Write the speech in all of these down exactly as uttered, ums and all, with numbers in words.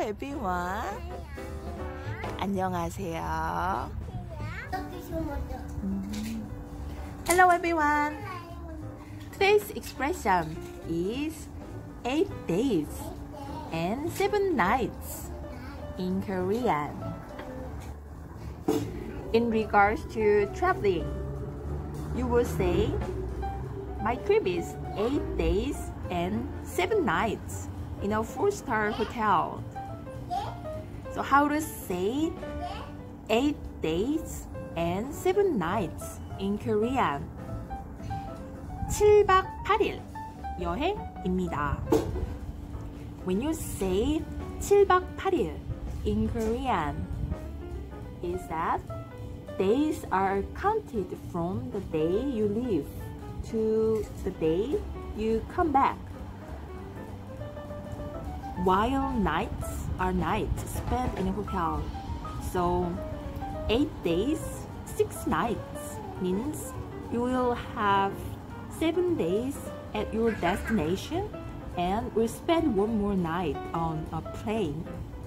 everyone. 안녕하세요. Hello everyone. Today's expression is eight days and seven nights in Korean. In regards to traveling, you will say, my trip is eight days and seven nights in a four-star hotel. So how to say eight days and seven nights in Korean? 칠 박 팔 일 여행입니다. When you say 칠 박 팔 일 in Korean, is that days are counted from the day you leave to the day you come back, while nights are nights spent in a hotel. So eight days, six nights means you will have seven days at your destination and will spend one more night on a plane.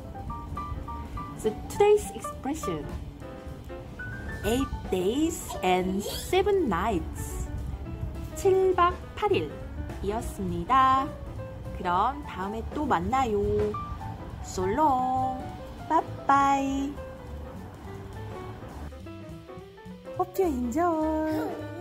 So today's expression, eight days and seven nights, 칠 박 팔 일 이었습니다. 그럼 다음에 또 만나요. So long. Bye bye. Hope you enjoy.